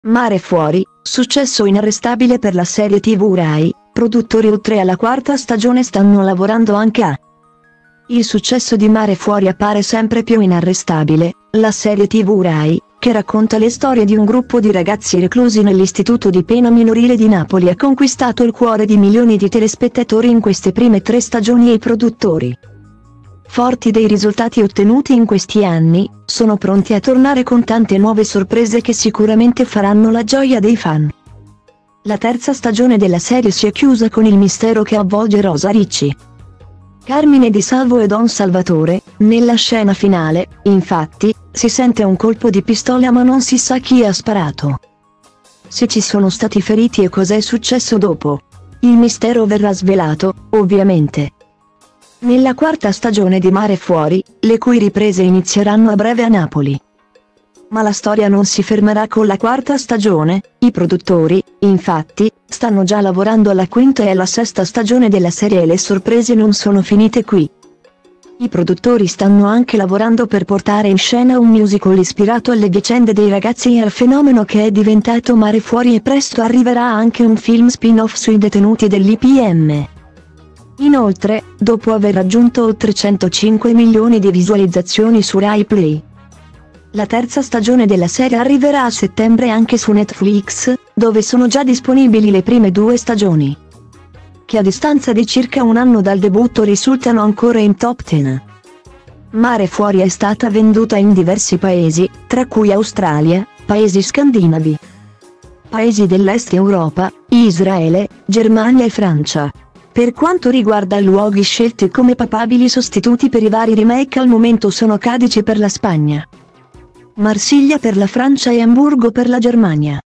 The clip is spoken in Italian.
Mare fuori, successo inarrestabile per la serie TV Rai, produttori oltre alla quarta stagione stanno lavorando anche a. Il successo di Mare fuori appare sempre più inarrestabile, la serie TV Rai, che racconta le storie di un gruppo di ragazzi reclusi nell'istituto di pena minorile di Napoli, ha conquistato il cuore di milioni di telespettatori in queste prime 3 stagioni e i produttori, forti dei risultati ottenuti in questi anni, sono pronti a tornare con tante nuove sorprese che sicuramente faranno la gioia dei fan. La terza stagione della serie si è chiusa con il mistero che avvolge Rosa Ricci, Carmine Di Salvo e Don Salvatore. Nella scena finale, infatti, si sente un colpo di pistola ma non si sa chi ha sparato, se ci sono stati feriti e cos'è successo dopo. Il mistero verrà svelato, ovviamente, nella quarta stagione di Mare fuori, le cui riprese inizieranno a breve a Napoli. Ma la storia non si fermerà con la quarta stagione, i produttori, infatti, stanno già lavorando alla quinta e alla sesta stagione della serie e le sorprese non sono finite qui. I produttori stanno anche lavorando per portare in scena un musical ispirato alle vicende dei ragazzi e al fenomeno che è diventato Mare fuori, e presto arriverà anche un film spin-off sui detenuti dell'IPM. Inoltre, dopo aver raggiunto oltre 105 milioni di visualizzazioni su Rai Play, la terza stagione della serie arriverà a settembre anche su Netflix, dove sono già disponibili le prime 2 stagioni, che a distanza di circa un anno dal debutto risultano ancora in top 10. Mare fuori è stata venduta in diversi paesi, tra cui Australia, paesi scandinavi, paesi dell'Est Europa, Israele, Germania e Francia. Per quanto riguarda i luoghi scelti come papabili sostituti per i vari remake, al momento sono Cadice per la Spagna, Marsiglia per la Francia e Amburgo per la Germania.